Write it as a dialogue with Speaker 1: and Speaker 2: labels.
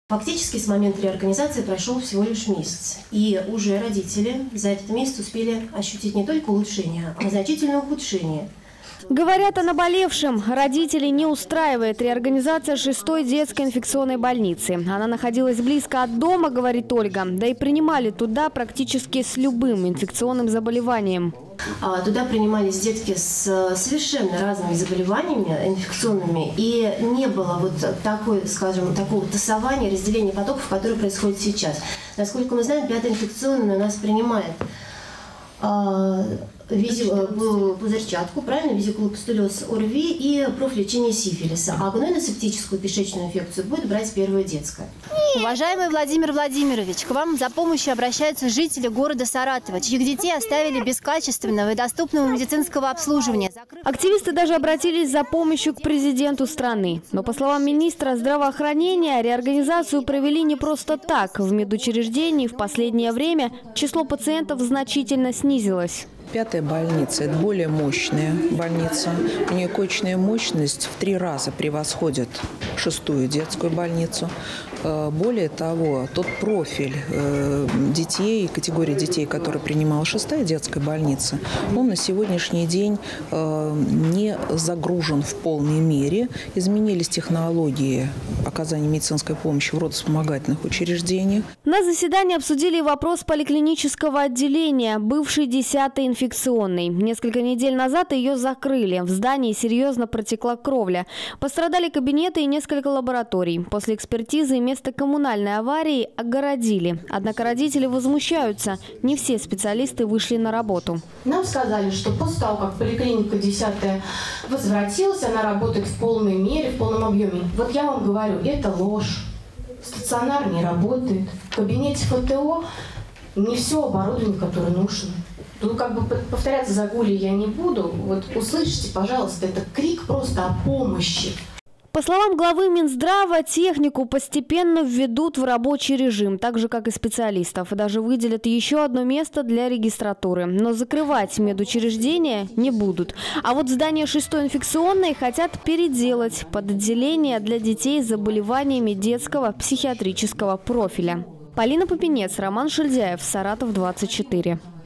Speaker 1: Фактически с момента реорганизации прошел всего лишь месяц. И уже родители за этот месяц успели ощутить не только улучшение, а значительное ухудшение.
Speaker 2: Говорят о наболевшем. Родителей не устраивает реорганизация 6-й детской инфекционной больницы. Она находилась близко от дома, говорит Ольга, да и принимали туда практически с любым инфекционным заболеванием.
Speaker 1: Туда принимались детки с совершенно разными заболеваниями инфекционными, и не было вот такой, скажем, такого тасования, разделения потоков, которое происходит сейчас. Насколько мы знаем, 5-я инфекционная у нас принимает пузырчатку, правильно, визикулопустулез ОРВИ и профлечение сифилиса. А гнойно-септическую кишечную инфекцию будет брать 1-я детская.
Speaker 3: Уважаемый Владимир Владимирович, к вам за помощью обращаются жители города Саратова, чьих детей оставили без качественного и доступного медицинского обслуживания.
Speaker 2: Активисты даже обратились за помощью к президенту страны. Но, по словам министра здравоохранения, реорганизацию провели не просто так. В медучреждении в последнее время число пациентов значительно снизилось.
Speaker 4: 5-я больница – это более мощная больница. У нее коечная мощность в 3 раза превосходит 6-ю детскую больницу. Более того, тот профиль детей, категории детей, которые принимала 6-я детская больница, он на сегодняшний день не загружен в полной мере. Изменились технологии оказания медицинской помощи в родовспомогательных учреждениях.
Speaker 2: На заседании обсудили вопрос поликлинического отделения, бывшей 10-й инфекционной. Несколько недель назад ее закрыли. В здании серьезно протекла кровля. Пострадали кабинеты и несколько лабораторий. После экспертизы место коммунальной аварии огородили. Однако родители возмущаются. Не все специалисты вышли на работу.
Speaker 5: Нам сказали, что после того, как поликлиника 10-я возвратилась, она работает в полной мере, в полном объеме. Вот я вам говорю, это ложь. Стационар не работает. В кабинете ФТО не все оборудование, которое нужно. Тут как бы повторяться за Гулей я не буду. Вот услышите, пожалуйста, это крик просто о помощи.
Speaker 2: По словам главы Минздрава, технику постепенно введут в рабочий режим, так же, как и специалистов. И даже выделят еще одно место для регистратуры. Но закрывать медучреждения не будут. А вот здание 6-й инфекционной хотят переделать под отделение для детей с заболеваниями детского психиатрического профиля. Полина Попенец, Роман Шильдяев, Саратов 24.